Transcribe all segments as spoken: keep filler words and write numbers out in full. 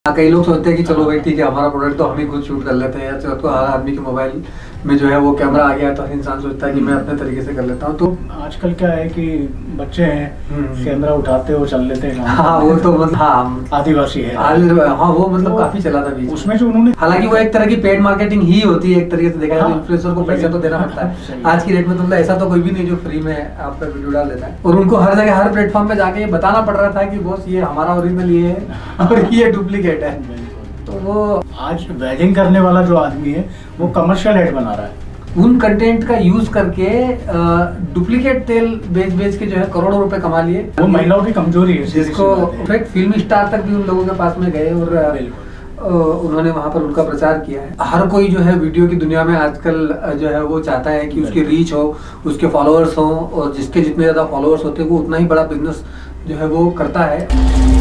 हाँ, कई लोग सोचते हैं कि चलो भाई ठीक है, हमारा प्रोडक्ट तो हम ही खुद शूट कर लेते हैं, या तो हर आदमी के मोबाइल में जो है वो कैमरा आ गया है, तो हर इंसान सोचता है कि मैं अपने तरीके से कर लेता हूँ। तो आजकल क्या है कि बच्चे हैं कैमरा उठाते हो चल लेते हैं। हाँ वो तो मतलब हाँ आदिवासी है। हाँ वो मतलब काफी चला था बीच उसमें जो उन्होंने, हालांकि वो एक तरह की पेड मार्केटिंग ही होती है एक तरीके से देखा जाए, इन्फ्लुएंसर को पैसा तो देना पड़ता है आज की डेट में। तो मतलब ऐसा तो कोई भी नहीं जो फ्री में आपका वीडियो डाल देता है, और उनको हर जगह हर प्लेटफॉर्म पे जाके ये बताना पड़ रहा था कि बॉस ये हमारा ओरिजिनल ये है और ये डुप्लीकेट है। तो वो आज वेडिंग करने वाला जो आदमी है वो कमर्शियल एड बना रहा है, उन कंटेंट का यूज करके डुप्लीकेट तेल बेच बेच के जो है करोड़ों रुपए कमा लिए। वो महिलाओं की कमजोरी है, जिसको इनफैक्ट फिल्म स्टार तक भी उन लोगों के पास में गए और उन्होंने वहां पर उनका प्रचार किया है। हर कोई जो है वीडियो की दुनिया में आजकल जो है वो चाहता है कि उसकी रीच हो, उसके फॉलोअर्स हो, और जिसके जितने ज्यादा फॉलोअर्स होते हैं वो उतना ही बड़ा बिजनेस जो है वो करता है।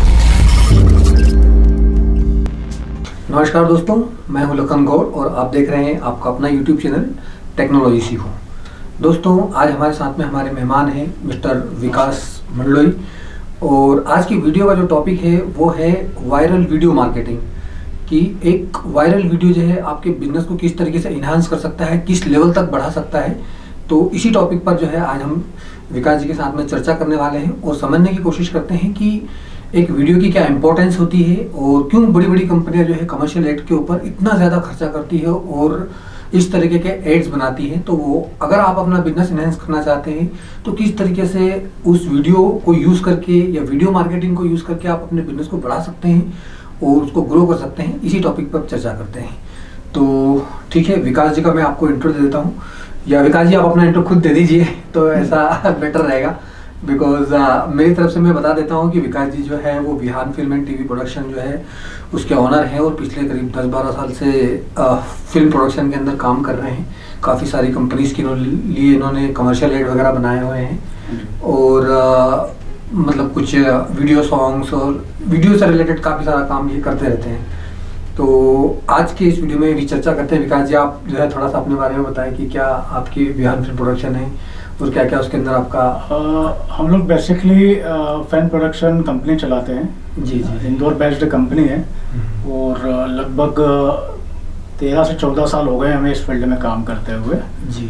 नमस्कार दोस्तों, मैं हूं लखन गौड़ और आप देख रहे हैं आपका अपना यूट्यूब चैनल टेक्नोलॉजी सीखो। दोस्तों आज हमारे साथ में हमारे मेहमान हैं मिस्टर विकास मंडलोई, और आज की वीडियो का जो टॉपिक है वो है वायरल वीडियो मार्केटिंग, कि एक वायरल वीडियो जो है आपके बिजनेस को किस तरीके से इन्हांस कर सकता है, किस लेवल तक बढ़ा सकता है। तो इसी टॉपिक पर जो है आज हम विकास जी के साथ में चर्चा करने वाले हैं और समझने की कोशिश करते हैं कि एक वीडियो की क्या इंपॉर्टेंस होती है और क्यों बड़ी बड़ी कंपनियां जो है कमर्शियल एड के ऊपर इतना ज़्यादा खर्चा करती है और इस तरीके के एड्स बनाती है। तो वो अगर आप अपना बिजनेस इनहेंस करना चाहते हैं तो किस तरीके से उस वीडियो को यूज़ करके या वीडियो मार्केटिंग को यूज़ करके आप अपने बिजनेस को बढ़ा सकते हैं और उसको ग्रो कर सकते हैं, इसी टॉपिक पर चर्चा करते हैं। तो ठीक है, विकास जी का मैं आपको इंट्रो दे देता हूँ, या विकास जी आप अपना इंट्रो खुद दे दीजिए तो ऐसा बेटर रहेगा। बिकॉज uh, मेरी तरफ से मैं बता देता हूँ कि विकास जी जो है वो Vihan film and TV production जो है उसके ऑनर हैं और पिछले करीब दस बारह साल से uh, फिल्म प्रोडक्शन के अंदर काम कर रहे हैं। काफ़ी सारी कंपनीज के लिए इन्होंने कमर्शियल एड वगैरह बनाए हुए हैं और uh, मतलब कुछ वीडियो सॉन्ग्स और वीडियो से रिलेटेड काफ़ी सारा काम ये करते रहते हैं। तो आज के इस वीडियो में भी चर्चा करते हैं। विकास जी आप जो है थोड़ा सा अपने बारे में बताएं कि क्या आपकी विहान फिल्म प्रोडक्शन है और क्या क्या उसके अंदर आपका। आ, हम लोग बेसिकली फिल्म प्रोडक्शन कंपनी चलाते हैं। जी जी इंदौर बेस्ड कंपनी है और लगभग तेरह से चौदह साल हो गए हमें इस फील्ड में काम करते हुए जी।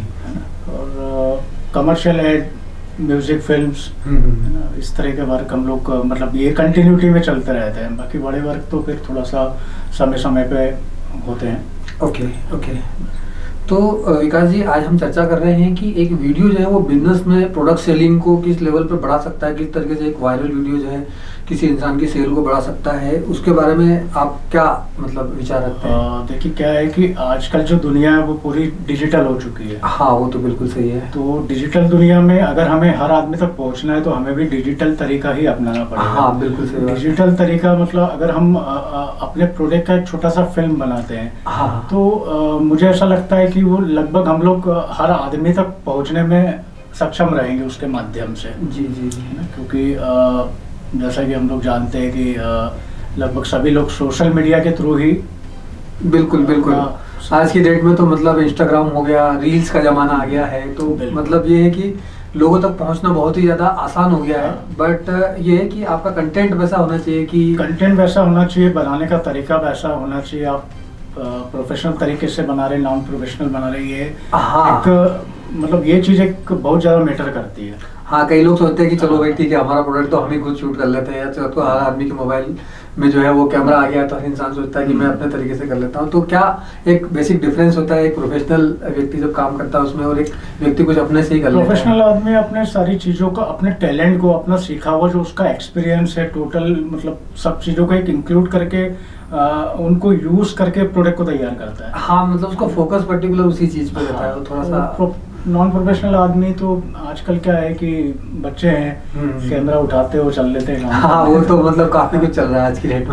और कमर्शियल एड, म्यूजिक फिल्म्स, इस तरह के वर्क हम लोग मतलब ये कंटिन्यूटी में चलते रहते हैं। बाकी बड़े वर्क तो फिर थोड़ा सा समय समय पे होते हैं। ओके ओके तो विकास जी आज हम चर्चा कर रहे हैं कि एक वीडियो जो है वो बिजनेस में प्रोडक्ट सेलिंग को किस लेवल पर बढ़ा सकता है, किस तरीके से एक वायरल वीडियो जो है किसी इंसान की सेल को बढ़ा सकता है, उसके बारे में आप क्या मतलब विचार रखते हैं? देखिए क्या है कि आजकल जो दुनिया है वो पूरी डिजिटल हो चुकी है। हाँ वो तो बिल्कुल सही है। तो डिजिटल दुनिया में अगर हमें हर आदमी तक पहुंचना है तो हमें भी डिजिटल तरीका ही अपनाना पड़ेगा। हाँ बिल्कुल सही। डिजिटल तरीका मतलब अगर हम आ, आ, अपने प्रोडक्ट का एक छोटा सा फिल्म बनाते हैं हाँ। तो आ, मुझे ऐसा लगता है कि वो लगभग हम लोग हर आदमी तक पहुँचने में सक्षम रहेंगे उसके माध्यम से। जी जी जी क्योंकि आ, जैसा कि हम लोग जानते हैं कि लगभग सभी लोग सोशल मीडिया के थ्रू ही बिल्कुल बिल्कुल आज की डेट में तो मतलब इंस्टाग्राम हो गया, रील्स का जमाना आ गया है। तो मतलब ये है कि लोगों तक पहुंचना बहुत ही ज़्यादा आसान हो गया है। बट ये है कि आपका कंटेंट वैसा होना चाहिए कि कंटेंट वैसा होना चाहिए, बनाने का तरीका वैसा होना चाहिए। आप प्रोफेशनल तरीके से बना रहे, नॉन प्रोफेशनल बना रहे, ये हाँ। एक मतलब ये चीज़ एक बहुत ज़्यादा मैटर करती है। हाँ कई लोग सोचते हैं कि चलो भाई ठीक है, हमारा प्रोडक्ट तो हम ही खुद शूट कर लेते हैं, या तो हर आदमी के मोबाइल में जो है वो कैमरा आ गया है, तो हर इंसान सोचता है कि मैं अपने तरीके से कर लेता हूँ। तो क्या एक बेसिक डिफरेंस होता है एक प्रोफेशनल व्यक्ति जब काम करता है उसमें और एक व्यक्ति कुछ अपने से ही कर लेता है? प्रोफेशनल आदमी अपने सारी चीज़ों का, अपने टैलेंट को, अपना सीखा हुआ जो उसका एक्सपीरियंस है टोटल, मतलब सब चीज़ों को एक इंक्लूड करके आ, उनको यूज करके प्रोडक्ट को तैयार करता है। हाँ मतलब उसका फोकस पर्टिकुलर उसी चीज़ पे रहता है। वो थोड़ा सा नॉन प्रोफेशनल आदमी तो आजकल क्या है कि बच्चे हैं कैमरा उठाते हो चल लेते हैं। हाँ वो तो मतलब काफी कुछ चल रहा है आज की डेट में।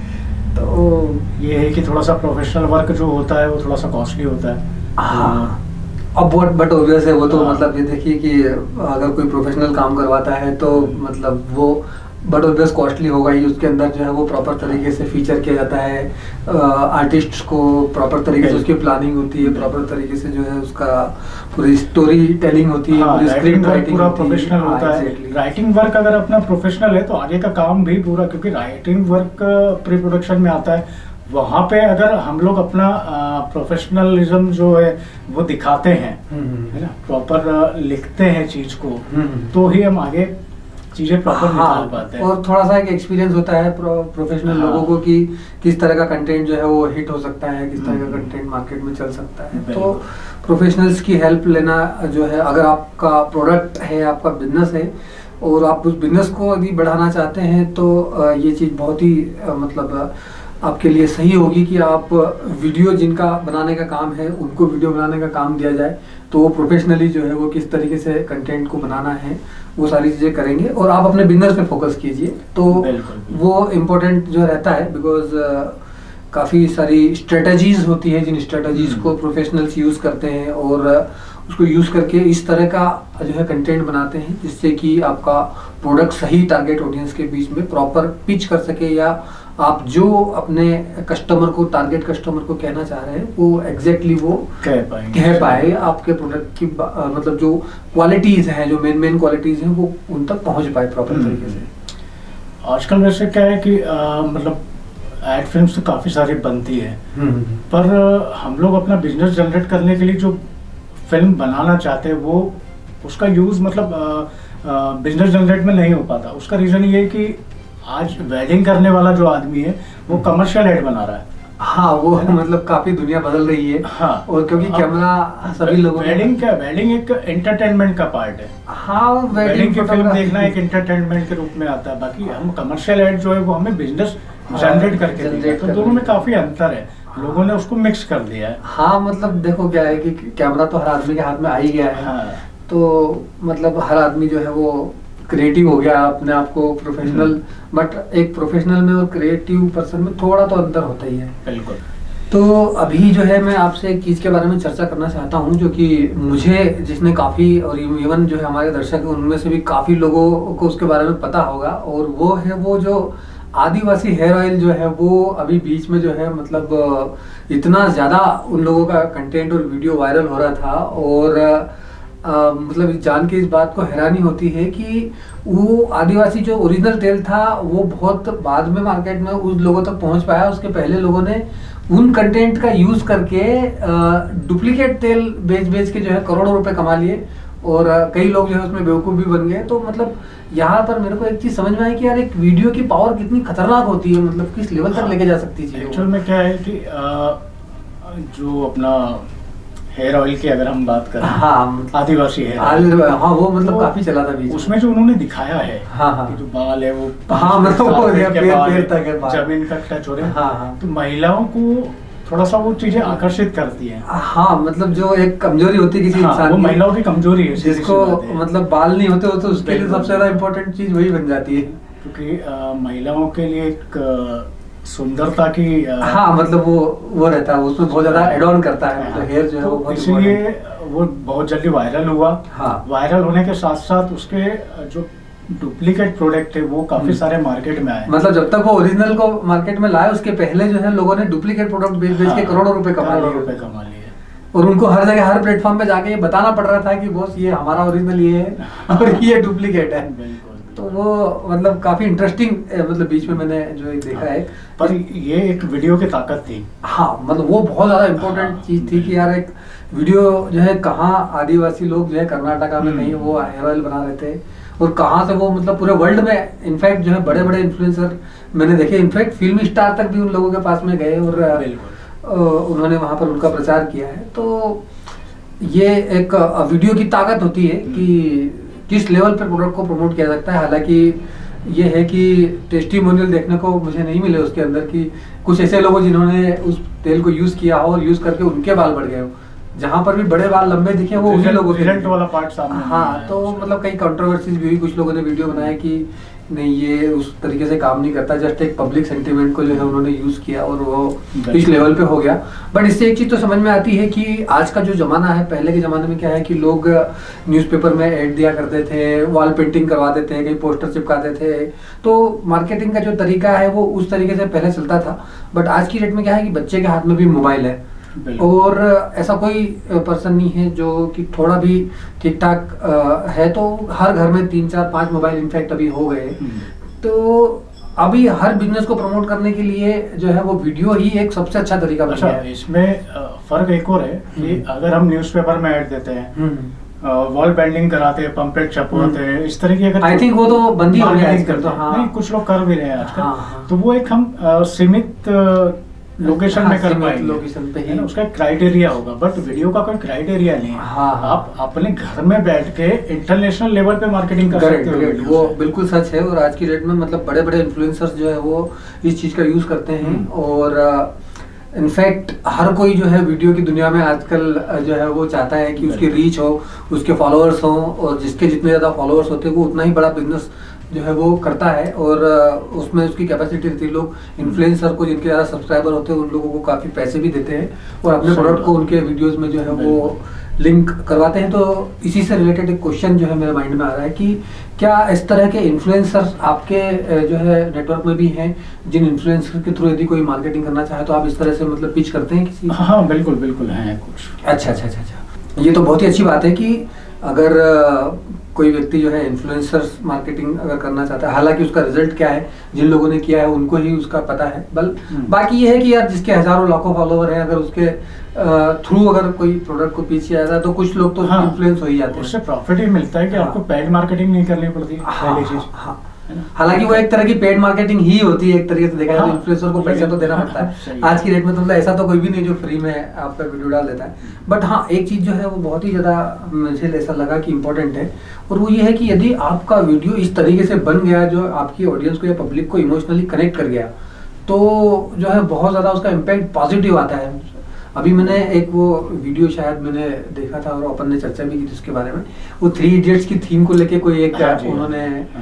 तो ये है कि थोड़ा सा प्रोफेशनल वर्क जो होता है वो थोड़ा सा कॉस्टली होता है। हाँ अब बट बट ऑब्वियस है वो तो मतलब ये देखिए कि अगर कोई प्रोफेशनल काम करवाता है तो मतलब वो बट ऑब्वियस कॉस्टली होगा ही, उसके अंदर जो है वो प्रॉपर तरीके से फीचर किया जाता है, आर्टिस्ट को प्रॉपर तरीके से उसकी प्लानिंग होती है, प्रॉपर तरीके से जो है उसका पूरी स्टोरी टेलिंग होती है, पूरी स्क्रिप्ट राइटिंग पूरा प्रोफेशनल होता है। राइटिंग वर्क अगर अपना प्रोफेशनल है तो आगे का काम भी पूरा, क्योंकि राइटिंग वर्क प्री प्रोडक्शन में आता है, वहाँ पे अगर हम लोग अपना प्रोफेशनलिज्म जो है वो दिखाते हैं, है ना, प्रॉपर लिखते हैं चीज को, तो ही हम आगे चीजें प्रॉपर हाँ, निकाल पाते हैं। और थोड़ा सा एक एक्सपीरियंस होता है प्रो, प्रोफेशनल हाँ, लोगों को कि किस तरह का कंटेंट जो है वो हिट हो सकता है, किस तरह का कंटेंट मार्केट में चल सकता है। तो प्रोफेशनल्स की हेल्प लेना जो है, अगर आपका प्रोडक्ट है, आपका बिजनेस है और आप उस बिजनेस को यदि बढ़ाना चाहते हैं तो ये चीज़ बहुत ही मतलब आपके लिए सही होगी कि आप वीडियो जिनका बनाने का काम है उनको वीडियो बनाने का काम दिया जाए, तो वो प्रोफेशनली जो है वो किस तरीके से कंटेंट को बनाना है वो सारी चीज़ें करेंगे और आप अपने बिजनेस पे फोकस कीजिए, तो वो इम्पोर्टेंट जो रहता है। बिकॉज काफ़ी सारी स्ट्रेटजीज होती है जिन स्ट्रेटजीज को प्रोफेशनल्स यूज़ करते हैं और उसको यूज़ करके इस तरह का जो है कंटेंट बनाते हैं जिससे कि आपका प्रोडक्ट सही टारगेट ऑडियंस के बीच में प्रॉपर पिच कर सके, या आप जो अपने कस्टमर को, टारगेट कस्टमर को कहना चाह रहे हैं वो एग्जैक्टली वो कह पाए कह पाए आपके प्रोडक्ट की मतलब जो क्वालिटीज़ हैं, जो मेन मेन क्वालिटीज़ हैं वो उन तक पहुंच पाए प्रॉपर तरीके से। आजकल वैसे क्या है कि आ, मतलब एड फिल्म्स तो काफ़ी सारी बनती है, पर हम लोग अपना बिजनेस जनरेट करने के लिए जो फिल्म बनाना चाहते हैं वो उसका यूज़ मतलब बिजनेस जनरेट में नहीं हो पाता। उसका रीज़न ये है कि आज वेडिंग करने वाला जो आदमी है वो कमर्शियल एड बना रहा है। हाँ, वो मतलब काफी दुनिया बदल रही है। हाँ, और क्योंकि कैमरा सभी लोगों वेडिंग क्या, वेडिंग एक एंटरटेनमेंट का पार्ट है। हाँ, वेडिंग की फिल्म देखना एक एंटरटेनमेंट के रूप में आता है, बाकी हम कमर्शियल एड जो है वो हमें बिजनेस जनरेट करके देते हैं, तो दोनों में काफी अंतर है। लोगों ने उसको मिक्स कर दिया है। हाँ, मतलब देखो क्या है कि कैमरा तो हर आदमी के हाथ में आ ही गया है। हाँ। तो मतलब हर आदमी जो है वो क्रिएटिव हो गया अपने आप को प्रोफेशनल, बट एक प्रोफेशनल में और क्रिएटिव पर्सन में थोड़ा तो अंतर होता ही है। बिल्कुल। तो अभी जो है मैं आपसे एक चीज़ के बारे में चर्चा करना चाहता हूँ जो कि मुझे, जिसने काफ़ी, और इवन जो है हमारे दर्शक हैं उनमें से भी काफ़ी लोगों को उसके बारे में पता होगा, और वो है वो जो आदिवासी हेयर ऑयल जो है वो अभी बीच में जो है मतलब इतना ज़्यादा उन लोगों का कंटेंट और वीडियो वायरल हो रहा था, और Uh, मतलब जान के इस बात को हैरानी होती है कि वो आदिवासी जो ओरिजिनल तेल था वो बहुत बाद में मार्केट में उस लोगों तक पहुंच पाया। उसके पहले लोगों ने उन कंटेंट का यूज करके डुप्लीकेट तेल बेच बेच के जो है करोड़ों रुपए कमा लिए, और कई लोग जो है उसमें बेवकूफ़ भी बन गए। तो मतलब यहाँ पर मेरे को एक चीज़ समझ में आई कि यार एक वीडियो की पावर कितनी खतरनाक होती है, मतलब किस लेवल तक लेके जा सकती है। एक्चुअल में क्या है कि जो अपना हेयर ऑयल की अगर हम बात करें, हाँ, आदिवासी हेयर ऑयल, हाँ, वो मतलब तो काफी चला था बीच में। उसमें जो उन्होंने दिखाया है, हाँ, हाँ, जो बाल है वो, हाँ, मतलब वो पैर पैर तक है, जमीन तक टच हो रहे हैं। हाँ, हाँ, तो महिलाओं को थोड़ा सा वो चीजें आकर्षित करती हैं। हाँ, मतलब जो एक कमजोरी होती है किसी हाँ, इंसान वो महिलाओं की कमजोरी है, जिसको मतलब बाल नहीं होते हो तो उसके लिए सबसे ज्यादा इम्पोर्टेंट चीज वही बन जाती है, क्योंकि महिलाओं के लिए एक सुंदरता की, हाँ, मतलब वो वो रहता है उसमें बहुत ज्यादा एड ऑन करता है, मतलब हेयर जो है वो, इसलिए वो बहुत जल्दी वायरल हुआ। हाँ, वायरल होने के साथ साथ उसके जो डुप्लीकेट प्रोडक्ट थे वो काफी सारे मार्केट में आए। मतलब जब तक वो ओरिजिनल को मार्केट में लाए उसके पहले जो है लोगों ने डुप्लीकेट प्रोडक्ट बेच बेच के करोड़ों रुपए कमा लिए रुपए कमा लिए और उनको हर जगह हर प्लेटफॉर्म पे जाके ये बताना पड़ रहा था कि बॉस ये हमारा ओरिजिनल ये है और ये डुप्लीकेट है। तो वो मतलब काफी इंटरेस्टिंग, मतलब बीच में मैंने जो एक देखा है, पर ये एक वीडियो की ताकत थी। हाँ, मतलब वो बहुत ज्यादा इम्पोर्टेंट चीज थी कि यार एक वीडियो जो है कहाँ आदिवासी लोग जो है कर्नाटका में कहीं वो हेयर ऑयल बना रहे थे, और कहाँ से वो मतलब पूरे वर्ल्ड में, इनफैक्ट जो है बड़े बड़े इन्फ्लुएंसर मैंने देखे, इनफैक्ट फिल्मी स्टार तक भी उन लोगों के पास में गए और उन्होंने वहाँ पर उनका प्रचार किया है। तो ये एक वीडियो की ताकत होती है कि किस लेवल पर प्रोडक्ट को प्रमोट किया सकता है। हालांकि ये है कि टेस्टिमोनियल देखने को मुझे नहीं मिले उसके अंदर कि कुछ ऐसे लोगों जिन्होंने उस तेल को यूज किया हो और यूज करके उनके बाल बढ़ गए हो, जहाँ पर भी बड़े बाल लंबे दिखे वो उन्हीं लोगों के वाला पार्ट सामने। हाँ, तो मतलब कई कंट्रोवर्सीज भी हुई, कुछ लोगों ने वीडियो बनाया कि नहीं ये उस तरीके से काम नहीं करता, जस्ट एक पब्लिक सेंटिमेंट को जो है उन्होंने यूज किया और वो इस लेवल पे हो गया। बट इससे एक चीज तो समझ में आती है कि आज का जो जमाना है, पहले के जमाने में क्या है कि लोग न्यूज़पेपर में ऐड दिया करते थे, वॉल पेंटिंग करवाते थे, कहीं पोस्टर चिपकाते थे, तो मार्केटिंग का जो तरीका है वो उस तरीके से पहले चलता था। बट आज की डेट में क्या है कि बच्चे के हाथ में भी मोबाइल है और ऐसा कोई पर्सन नहीं है जो कि थोड़ा भी ठीक ठाक है, तो हर घर में तीन चार पांच मोबाइल इनफैक्ट अभी हो गए। तो अभी हर बिजनेस को प्रमोट करने के लिए जो है वो वीडियो ही एक सबसे अच्छा तरीका बन गया है। इसमें फर्क एक और है कि अगर हम न्यूज़पेपर में ऐड देते हैं, वॉल पेंटिंग कराते हैं, पंपलेट छपवाते हैं, इस तरह की अगर आई थिंक वो तो बंद ही हो गया आजकल। तो हाँ, नहीं कुछ लोग कर भी रहे हैं आजकल। हाँ, तो वो एक हम सीमित लोकेशन हाँ, में कर पाएंगे, लोकेशन पे ही उसका क्राइटेरिया होगा। बट वीडियो का कोई क्राइटेरिया नहीं है। हाँ, आप अपने घर में बैठ के इंटरनेशनल लेवल पे मार्केटिंग कर सकते हो। वो बिल्कुल सच है। और आज की डेट में मतलब बड़े बड़े इन्फ्लुएंसर्स जो है वो इस चीज का यूज करते हैं और इनफैक्ट हर कोई जो है वीडियो की दुनिया में आजकल जो है वो चाहता है कि उसकी रीच हो, उसके फॉलोअर्स हो, और जिसके जितने ज़्यादा फॉलोअर्स होते हैं वो उतना ही बड़ा बिजनेस जो है वो करता है। और उसमें उसकी कैपेसिटी रहती है। लोग इन्फ्लुएंसर को जिनके ज़्यादा सब्सक्राइबर होते हैं उन लोगों को काफ़ी पैसे भी देते हैं और अपने प्रोडक्ट को उनके वीडियोस में जो है वो लिंक करवाते हैं। तो इसी से रिलेटेड एक क्वेश्चन जो है मेरे माइंड में आ रहा है कि क्या इस तरह के इन्फ्लुएंसर्स आपके जो है नेटवर्क में भी हैं, जिन इन्फ्लुएंसर के थ्रू यदि कोई मार्केटिंग करना चाहे तो आप इस तरह से मतलब पिच करते हैं किसी? हाँ बिल्कुल बिल्कुल हैं कुछ। अच्छा अच्छा अच्छा अच्छा ये तो बहुत ही अच्छी बात है कि अगर कोई व्यक्ति जो है इन्फ्लुएंसर्स मार्केटिंग अगर करना चाहता है, हालांकि उसका रिजल्ट क्या है जिन लोगों ने किया है उनको ही उसका पता है। बल बाकी ये है कि यार जिसके हजारों लाखों फॉलोवर हैं, अगर उसके थ्रू अगर कोई प्रोडक्ट को पीछे आ जाता है तो कुछ लोग तो हाँ, इन्फ्लुएंस हो ही जाते हैं। उससे प्रॉफिट ही मिलता है कि हाँ, आपको पेड मार्केटिंग नहीं करनी पड़ती। हाँ, हाँ, हालांकि वो एक तरह की पेड मार्केटिंग ही होती है एक तरीके से देखा जाए। हाँ, तो इन्फ्लुएंसर को पैसा तो देना पड़ता है आज की डेट में। तो मतलब ऐसा तो कोई भी नहीं जो फ्री में आपका वीडियो डाल देता है। बट हाँ, एक चीज जो है वो बहुत ही ज्यादा मुझे ऐसा लगा कि इम्पोर्टेंट है, और वो ये है कि यदि आपका वीडियो इस तरीके से बन गया जो आपकी ऑडियंस को या पब्लिक को इमोशनली कनेक्ट कर गया, तो जो है बहुत ज्यादा उसका इम्पैक्ट पॉजिटिव आता है। अभी मैंने एक वो वीडियो शायद मैंने देखा था और अपन ने चर्चा भी की थी उसके बारे में। वो थ्री इडियट्स की थीम को लेके कोई एक हाँ उन्होंने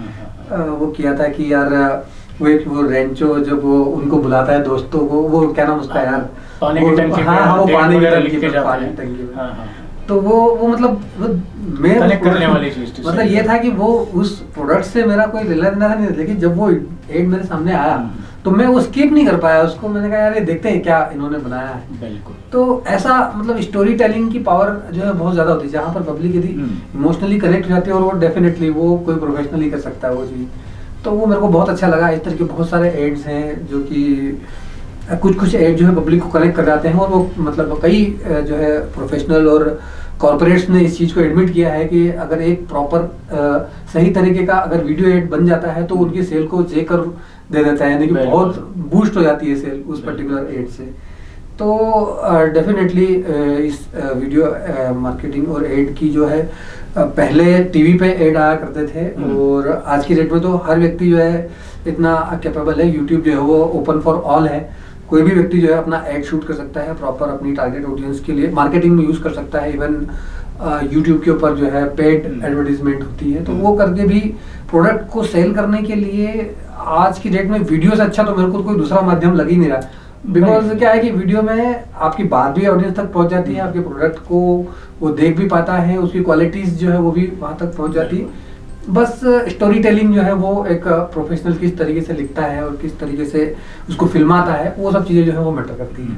हाँ वो किया था कि यार वो एक वो रेंचो जब वो उनको बुलाता है दोस्तों को, वो क्या नाम उसका यार, पानी की टंकी। हाँ वो पानी की टंकी में। तो वो वो मतलब वो मैं कनेक्ट करने वाली चीज मतलब ये था कि वो उस प्रोडक्ट से मेरा कोई लेना देना नहीं था, लेकिन जब वो एड मेरे सामने आया तो मैं वो स्किप नहीं कर पाया उसको। मैंने कहा यार ये देखते हैं क्या इन्होंने बनाया है। बिल्कुल। तो ऐसा मतलब स्टोरी टेलिंग की पावर जो है बहुत ज्यादा होती है, जहाँ पर पब्लिक यदि इमोशनली कनेक्ट हो जाती है, और वो डेफिनेटली वो कोई प्रोफेशनली कर सकता है वो चीज़। तो वो मेरे को बहुत अच्छा लगा। इस तरह के बहुत सारे एड्स हैं जो कि कुछ कुछ एड जो है पब्लिक को कनेक्ट कर जाते हैं, और वो मतलब कई जो है प्रोफेशनल और कॉर्पोरेट्स ने इस चीज़ को एडमिट किया है कि अगर एक प्रॉपर सही तरीके का अगर वीडियो एड बन जाता है तो उनकी सेल को जे कर दे देता है, यानी कि बहुत बूस्ट हो जाती है सेल उस पर्टिकुलर एड से। तो डेफिनेटली uh, इस वीडियो uh, मार्केटिंग और एड की जो है uh, पहले टीवी पे एड आया करते थे, और आज की डेट में तो हर व्यक्ति जो है इतना कैपेबल है। यूट्यूब जो है वो ओपन फॉर ऑल है, कोई भी व्यक्ति जो है अपना एड शूट कर सकता है प्रॉपर अपनी टारगेट ऑडियंस के लिए, मार्केटिंग में यूज कर सकता है। इवन यूट्यूब के ऊपर जो है पेड एडवर्टीजमेंट होती है, तो वो करके भी प्रोडक्ट को सेल करने के लिए आज की डेट में वीडियो से अच्छा तो मेरे को कोई दूसरा माध्यम लग ही नहीं रहा। बिकॉज क्या है कि वीडियो में आपकी बात भी ऑडियंस तक पहुंच जाती है, आपके प्रोडक्ट को वो देख भी पाता है, उसकी क्वालिटीज जो है वो भी वहां तक पहुंच जाती है। बस स्टोरी टेलिंग जो है वो एक प्रोफेशनल किस तरीके से लिखता है और किस तरीके से उसको फिल्माता है, वो सब चीज़ें जो है वो मैटर करती हैं।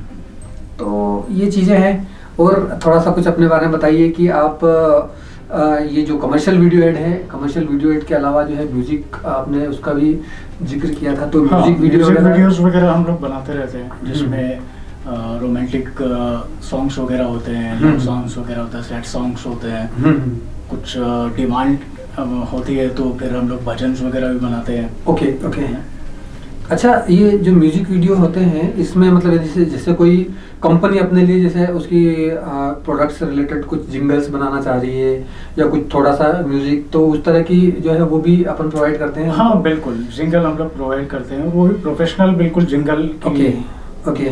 तो ये चीज़ें हैं। और थोड़ा सा कुछ अपने बारे में बताइए कि आप आ, ये जो कमर्शियल वीडियो एड है, कमर्शियल वीडियो एड के अलावा जो है म्यूजिक आपने उसका भी जिक्र किया था, तो म्यूजिक हाँ, वीडियो वीडियोस वगैरह हम लोग बनाते रहते हैं, जिसमें रोमांटिक सॉन्ग्स वगैरह होते हैं, लव सॉन्ग्स वगैरह होते हैं, सैड सॉन्ग्स होते हैं, कुछ डिमांड होती है तो फिर हम लोग भजन वगैरह भी बनाते हैं। ओके ओके अच्छा, ये जो म्यूजिक वीडियो होते हैं इसमें मतलब जैसे जैसे कोई कंपनी अपने लिए जैसे उसकी प्रोडक्ट से रिलेटेड कुछ जिंगल्स बनाना चाह रही है या कुछ थोड़ा सा म्यूजिक, तो उस तरह की जो है वो भी अपन प्रोवाइड करते हैं। हाँ बिल्कुल, जिंगल हम लोग प्रोवाइड करते हैं, वो भी प्रोफेशनल बिल्कुल jingle. Okay okay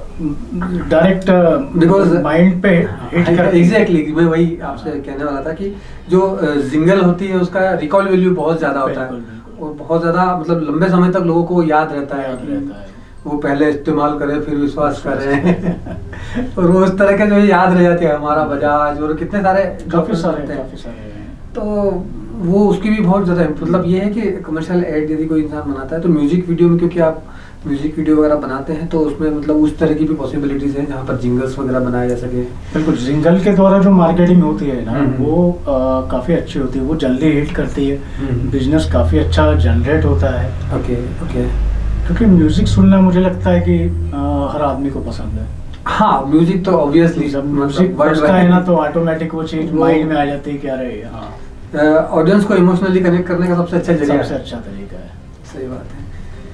direct because mind पे एग्जैक्टली मैं वही आपसे कहने वाला था कि जो जिंगल होती है उसका रिकॉल वैल्यू बहुत ज्यादा होता है, और बहुत ज़्यादा मतलब लंबे समय तक लोगों को याद रहता है, रहता है। वो पहले इस्तेमाल करें फिर विश्वास करें और वो उस तरह के जो याद रह जाते हैं, हमारा बजाज और कितने सारे काफ़ी सारे काफ़ी सारे तो वो उसकी भी बहुत ज़्यादा मतलब ये है कि कमर्शियल एड यदि कोई इंसान बनाता है तो म्यूजिक वीडियो में, क्योंकि आप म्यूजिक वीडियो वगैरह बनाते हैं तो उसमें मतलब उस तरह की भी पॉसिबिलिटीज हैं जहाँ पर जिंगल्स वगैरह बनाए जा सके। बिल्कुल, जिंगल के द्वारा जो मार्केटिंग होती है ना वो काफ़ी अच्छी होती है, वो जल्दी हिट करती है, बिजनेस काफ़ी अच्छा जनरेट होता है। ओके ओके क्योंकि म्यूजिक सुनना मुझे लगता है कि आ, हर आदमी को पसंद है। हाँ, म्यूजिक तो ऑब्वियसली जब म्यूजिक बजता है ना तो ऑटोमेटिक वो चीज माइंड में आ जाती है, क्या रहे। हाँ, ऑडियंस को इमोशनली कनेक्ट करने का सबसे अच्छा जरिया सबसे अच्छा तरीका है। सही बात है।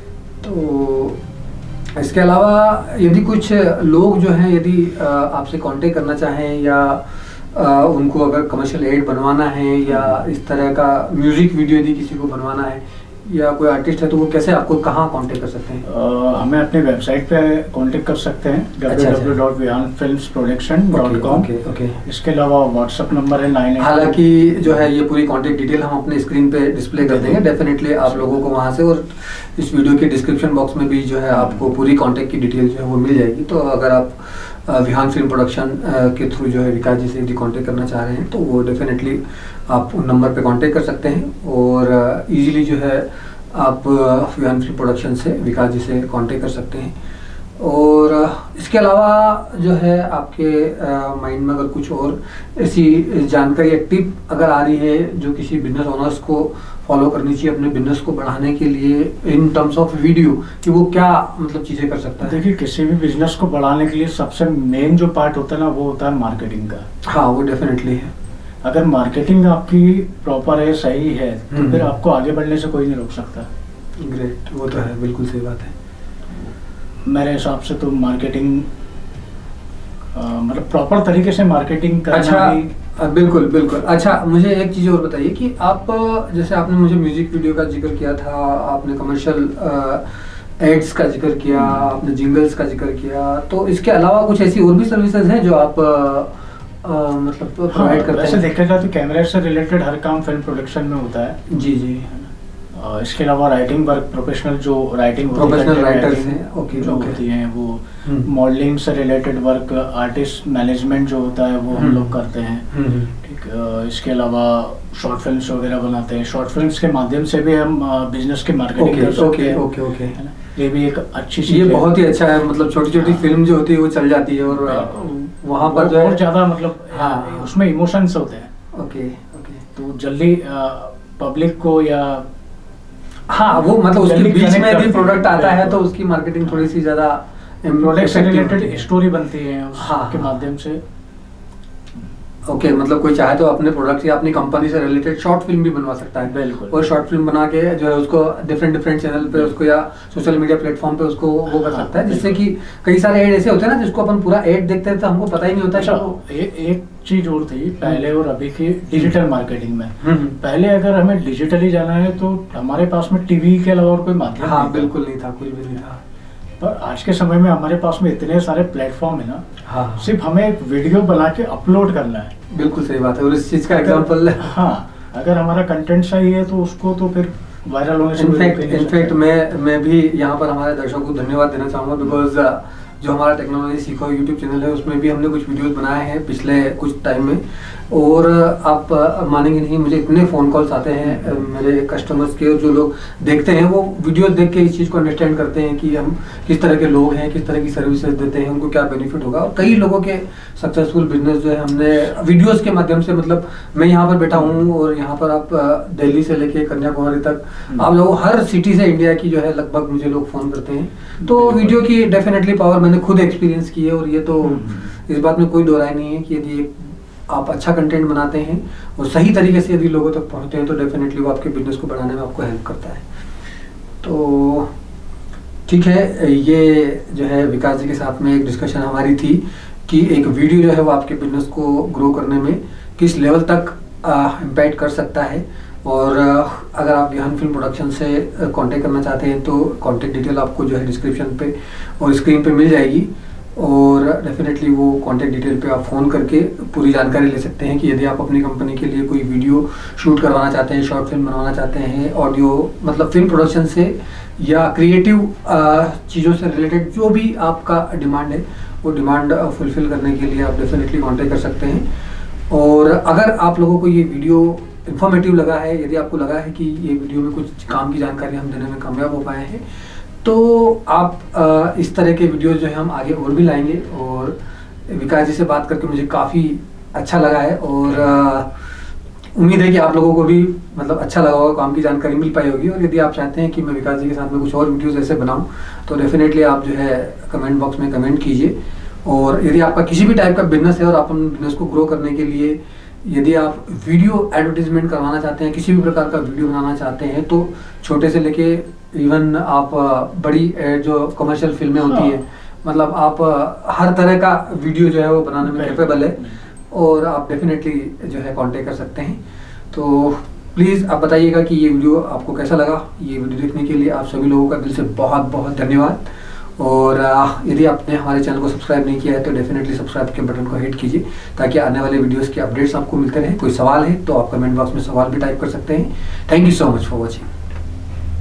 तो इसके अलावा यदि कुछ लोग जो हैं यदि आपसे कांटेक्ट करना चाहें या उनको अगर कमर्शियल एड बनवाना है या इस तरह का म्यूजिक वीडियो यदि किसी को बनवाना है या कोई आर्टिस्ट है तो वो कैसे आपको कहाँ कांटेक्ट कर सकते हैं? uh, हमें अपनी वेबसाइट पे कांटेक्ट कर सकते हैं W W W dot Vihan films production dot com. इसके अलावा व्हाट्सएप नंबर है नाइन। हालांकि जो है ये पूरी कांटेक्ट डिटेल हम अपने स्क्रीन पे डिस्प्ले कर देंगे डेफिनेटली आप लोगों को वहाँ से, और इस वीडियो के डिस्क्रिप्शन बॉक्स में भी जो है आपको पूरी कांटेक्ट की डिटेल जो है वो मिल जाएगी। तो अगर आप विहान फिल्म प्रोडक्शन के थ्रू जो है विकास जी से यदि कांटेक्ट करना चाह रहे हैं तो वो डेफिनेटली आप उन नंबर पे कांटेक्ट कर सकते हैं और इजीली जो है आप विहान फिल्म प्रोडक्शन से विकास जी से कांटेक्ट कर सकते हैं। और इसके अलावा जो है आपके माइंड में अगर कुछ और ऐसी जानकारी या टिप अगर आ रही है जो किसी बिजनेस ओनर्स को फॉलो करनी चाहिए अपने बिजनेस को बढ़ाने के लिए इन टर्म्स ऑफ वीडियो, कि वो क्या मतलब चीज़ें कर सकता है? देखिए, किसी भी बिजनेस को बढ़ाने के लिए सबसे मेन जो पार्ट होता है ना वो होता है मार्केटिंग का। हाँ, वो डेफिनेटली है। अगर मार्केटिंग आपकी प्रॉपर है, सही है, तो फिर आपको आगे बढ़ने से कोई नहीं रोक सकता। ग्रेट, वो तो है, बिल्कुल सही बात है। मेरे हिसाब से तो मार्केटिंग मतलब प्रॉपर तरीके से मार्केटिंग करना। अच्छा, ही बिल्कुल बिल्कुल। अच्छा, मुझे एक चीज़ और बताइए कि आप जैसे आपने मुझे म्यूजिक वीडियो का जिक्र किया था, आपने कमर्शियल एड्स का जिक्र किया, आपने जिंगल्स का जिक्र किया, तो इसके अलावा कुछ ऐसी और भी सर्विसेज हैं जो आप आ, मतलब प्रोवाइड हाँ, करते हैं? वैसे देखा जाए तो कैमरे से रिलेटेड हर काम फिल्म प्रोडक्शन में होता है। जी जी। इसके अलावा राइटिंग वर्क, प्रोफेशनल जो राइटिंग प्रोफेशनल राइटर्स हैं, ओके, जो होती हैं वो, मॉडलिंग से रिलेटेड वर्क, आर्टिस्ट मैनेजमेंट जो होता है वो हम लोग करते हैं। ठीक, इसके अलावा शॉर्ट फिल्म्स वगैरह बनाते हैं। शॉर्ट फिल्म्स के माध्यम से भी हम बिजनेस की मार्केटिंग कर सकते हैं। ओके ओके, ये भी एक अच्छी चीज ये बहुत ही अच्छा है। मतलब छोटी छोटी फिल्म जो होती है वो चल जाती है और वहाँ पर जो है ज्यादा मतलब हाँ, उसमें इमोशंस होते हैं। ओके ओके, तो जल्दी पब्लिक को या हाँ वो मतलब उसके बीच में भी प्रोडक्ट आता है तो उसकी मार्केटिंग थोड़ी सी ज्यादा प्रोडक्ट से रिलेटेड स्टोरी बनती है उसके माध्यम से। ओके okay, मतलब कोई चाहे तो अपने प्रोडक्ट या अपनी कंपनी से रिलेटेड शॉर्ट फिल्म भी बनवा सकता है। बिल्कुल। और शॉर्ट फिल्म बना के जो है उसको डिफरेंट डिफरेंट चैनल पे उसको या सोशल मीडिया प्लेटफॉर्म पे उसको वो कर सकता है, जिससे कि कई सारे ऐड ऐसे होते हैं ना जिसको अपन पूरा ऐड देखते हैं तो हमको पता ही नहीं होता। अच्छा, ए, एक चीज और थी पहले और अभी की डिजिटल मार्केटिंग में। पहले अगर हमें डिजिटली जाना है तो हमारे पास में टीवी के अलावा और कोई माध्यम हाँ बिल्कुल नहीं था, कुछ भी नहीं था। पर आज के समय में हमारे पास में इतने सारे प्लेटफॉर्म है ना, हाँ, सिर्फ हमें एक वीडियो बना के अपलोड करना है। बिल्कुल सही बात है। और इस चीज का एग्जांपल, हाँ, अगर हमारा कंटेंट सही है तो उसको तो फिर वायरल होने से इनफैक्ट इनफैक्ट मैं मैं भी यहाँ पर हमारे दर्शकों को धन्यवाद देना चाहूँगा, बिकॉज जो हमारा टेक्नोलॉजी सीखो यूट्यूब चैनल है उसमें भी हमने कुछ वीडियोस बनाए हैं पिछले कुछ टाइम में, और आप मानेंगे नहीं मुझे इतने फ़ोन कॉल्स आते हैं मेरे कस्टमर्स के, जो लोग देखते हैं वो वीडियोस देख के इस चीज़ को अंडरस्टैंड करते हैं कि हम किस तरह के लोग हैं, किस तरह की सर्विसेज देते हैं, उनको क्या बेनिफिट होगा। और कई लोगों के सक्सेसफुल बिजनेस जो है हमने वीडियोस के माध्यम से, मतलब मैं यहाँ पर बैठा हूँ और यहाँ पर आप दिल्ली से लेके कन्याकुमारी तक आप लोग हर सिटी से इंडिया की जो है लगभग मुझे लोग फ़ोन करते हैं, तो वीडियो की डेफिनेटली पावर मैंने खुद एक्सपीरियंस की है। और ये तो इस बात में कोई दो राय नहीं है कि यदि आप अच्छा कंटेंट बनाते हैं और सही तरीके से यदि लोगों तक पहुंचते हैं तो डेफिनेटली वो आपके बिजनेस को बढ़ाने में आपको हेल्प करता है। तो ठीक है, ये जो है विकास जी के साथ में एक डिस्कशन हमारी थी कि एक वीडियो जो है वो आपके बिजनेस को ग्रो करने में किस लेवल तक इम्पैक्ट कर सकता है। और अगर आप विहान फिल्म प्रोडक्शन से कांटेक्ट करना चाहते हैं तो कांटेक्ट डिटेल आपको जो है डिस्क्रिप्शन पे और स्क्रीन पे मिल जाएगी। और डेफिनेटली वो कॉन्टैक्ट डिटेल पे आप फ़ोन करके पूरी जानकारी ले सकते हैं कि यदि आप अपनी कंपनी के लिए कोई वीडियो शूट करवाना चाहते हैं, शॉर्ट फिल्म बनवाना चाहते हैं, ऑडियो मतलब फिल्म प्रोडक्शन से या क्रिएटिव चीज़ों से रिलेटेड जो भी आपका डिमांड है वो डिमांड फुलफ़िल करने के लिए आप डेफिनेटली कॉन्टैक्ट कर सकते हैं। और अगर आप लोगों को ये वीडियो इन्फॉर्मेटिव लगा है, यदि आपको लगा है कि ये वीडियो में कुछ काम की जानकारी हम देने में कामयाब हो पाए हैं, तो आप आ, इस तरह के वीडियो जो है हम आगे और भी लाएंगे। और विकास जी से बात करके मुझे काफ़ी अच्छा लगा है और आ, उम्मीद है कि आप लोगों को भी मतलब अच्छा लगा होगा, काम की जानकारी मिल पाई होगी। और यदि आप चाहते हैं कि मैं विकास जी के साथ में कुछ और वीडियोस ऐसे बनाऊं तो डेफिनेटली आप जो है कमेंट बॉक्स में कमेंट कीजिए। और यदि आपका किसी भी टाइप का बिजनेस है और आप अपने बिजनेस को ग्रो करने के लिए यदि आप वीडियो एडवर्टीजमेंट करवाना चाहते हैं, किसी भी प्रकार का वीडियो बनाना चाहते हैं, तो छोटे से लेके इवन आप बड़ी जो कमर्शियल फिल्में होती है, मतलब आप हर तरह का वीडियो जो है वो बनाने में कैपेबल है और आप डेफिनेटली जो है कांटेक्ट कर सकते हैं। तो प्लीज़ आप बताइएगा कि ये वीडियो आपको कैसा लगा। ये वीडियो देखने के लिए आप सभी लोगों का दिल से बहुत बहुत धन्यवाद। और यदि आपने हमारे चैनल को सब्सक्राइब नहीं किया है तो डेफिनेटली सब्सक्राइब के बटन को हिट कीजिए ताकि आने वाले वीडियोस के अपडेट्स आपको मिलते रहें। कोई सवाल है तो आप कमेंट बॉक्स में सवाल भी टाइप कर सकते हैं। Thank you so much for watching.